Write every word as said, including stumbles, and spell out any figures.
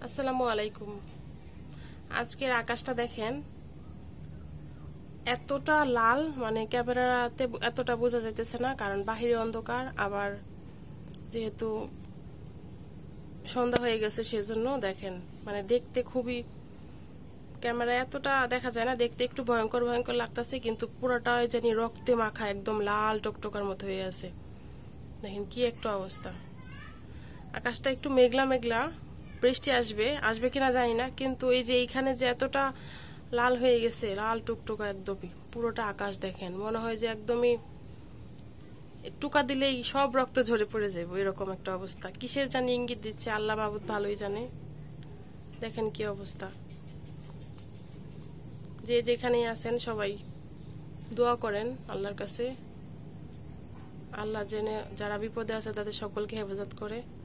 আসসালামু আলাইকুম। আজকের আকাশটা দেখেন, এতটা লাল, মানে ক্যামেরাতে এতটা বোঝা যাইতেছে না, কারণ বাহিরে অন্ধকার, আবার যেহেতু সন্ধ্যা হয়ে গেছে সেজন্য দেখেন, মানে দেখতে খুবই, ক্যামেরা এতটা দেখা যায় না, দেখতে একটু ভয়ঙ্কর ভয়ঙ্কর লাগতেছে, কিন্তু পুরোটাই জানি রক্তে মাখা, একদম লাল টকটকার মতো হয়ে আছে। দেখেন কি একটা অবস্থা। আকাশটা একটু মেঘলা মেঘলা, বৃষ্টি আসবে আসবে কিনা জানি না, কিন্তু এই যে এইখানে যে এতটা লাল হয়ে গেছে, লাল টুকটুকা একদমই পুরোটা আকাশ দেখেন, মনে হয় যে একদমই টুকা দিলেই সব রক্ত ঝরে পড়ে যাবে, এরকম একটা অবস্থা। কিসের জানি ইঙ্গিত দিচ্ছে, আল্লাহ মাহবুদ ভালোই জানে। দেখেন কি অবস্থা। যে যেখানেই আছেন সবাই দোয়া করেন আল্লাহর কাছে, আল্লাহ জেনে যারা বিপদে আছে তাদের সকলকে হেফাজত করে।